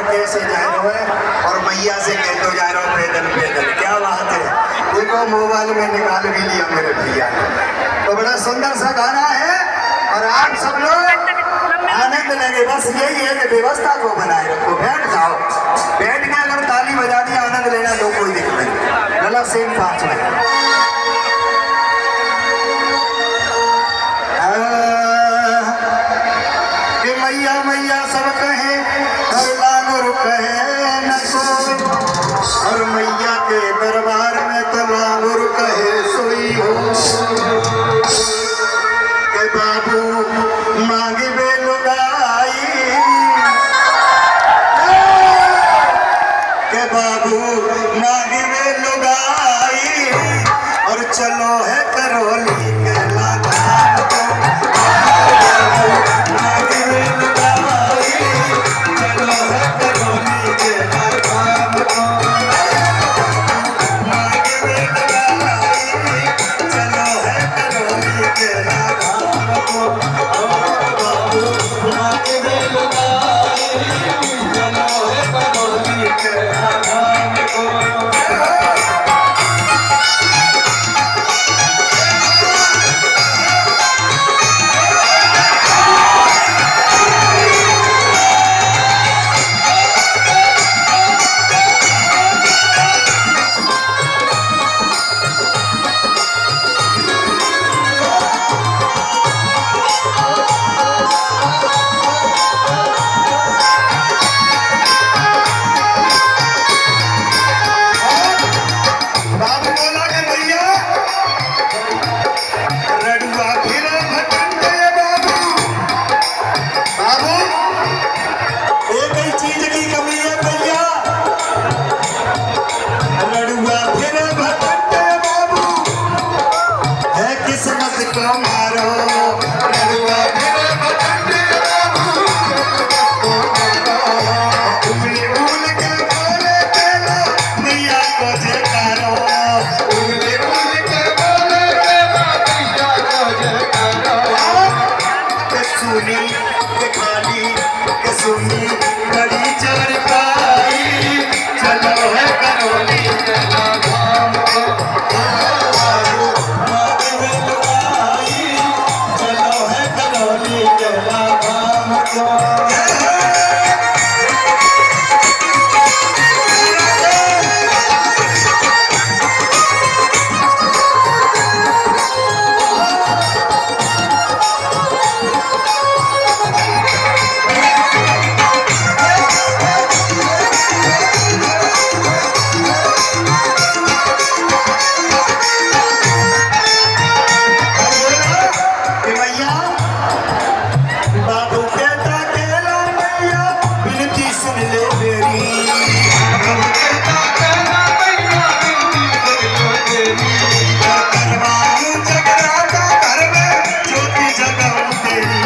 कैसे जा रहे हो और मैया से कह दो जा रहा हूँ पैदल पैदल। क्या बात है, देखो मोबाइल में निकाल भी लिया मेरे भैया ने। तो बड़ा सुंदर सा गाना है और आप सब लोग आनंद लगे। बस यही है कि व्यवस्था को बनाए रखो।